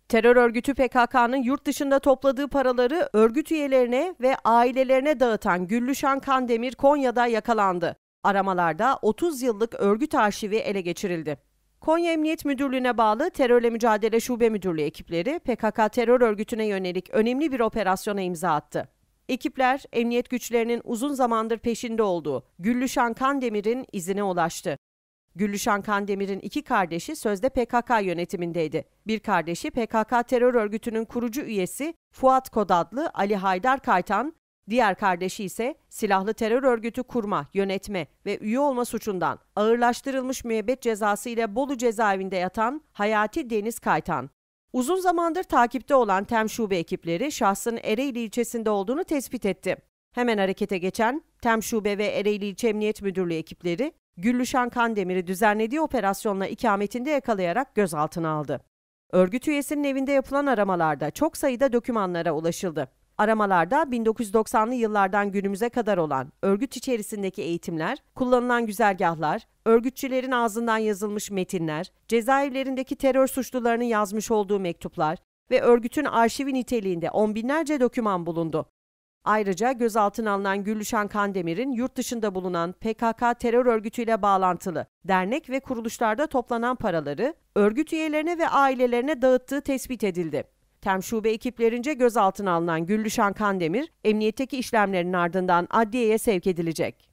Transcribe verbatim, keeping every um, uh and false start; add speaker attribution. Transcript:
Speaker 1: Terör örgütü P K K'nın yurt dışında topladığı paraları örgüt üyelerine ve ailelerine dağıtan Güllüşan Kandemir Konya'da yakalandı. Aramalarda otuz yıllık örgüt arşivi ele geçirildi. Konya Emniyet Müdürlüğü'ne bağlı Terörle Mücadele Şube Müdürlüğü ekipleri P K K terör örgütüne yönelik önemli bir operasyona imza attı. Ekipler, emniyet güçlerinin uzun zamandır peşinde olduğu Güllüşan Kandemir'in izine ulaştı. Güllüşan Kandemir'in iki kardeşi sözde P K K yönetimindeydi. Bir kardeşi P K K terör örgütünün kurucu üyesi Fuat Kod adlı Ali Haydar Kaytan, diğer kardeşi ise silahlı terör örgütü kurma, yönetme ve üye olma suçundan ağırlaştırılmış müebbet cezası ile Bolu cezaevinde yatan Hayati Deniz Kaytan. Uzun zamandır takipte olan TEM Şube ekipleri şahsın Ereğli ilçesinde olduğunu tespit etti. Hemen harekete geçen TEM Şube ve Ereğli İlçe Emniyet Müdürlüğü ekipleri Güllüşan Kandemir'i düzenlediği operasyonla ikametinde yakalayarak gözaltına aldı. Örgüt üyesinin evinde yapılan aramalarda çok sayıda dokümanlara ulaşıldı. Aramalarda bin dokuz yüz doksanlı yıllardan günümüze kadar olan örgüt içerisindeki eğitimler, kullanılan güzergahlar, örgütçülerin ağzından yazılmış metinler, cezaevlerindeki terör suçlularının yazmış olduğu mektuplar ve örgütün arşivi niteliğinde on binlerce doküman bulundu. Ayrıca gözaltına alınan Güllüşan Kandemir'in yurt dışında bulunan P K K terör örgütüyle bağlantılı dernek ve kuruluşlarda toplanan paraları örgüt üyelerine ve ailelerine dağıttığı tespit edildi. TEM Şube ekiplerince gözaltına alınan Güllüşan Kandemir, emniyetteki işlemlerin ardından adliyeye sevk edilecek.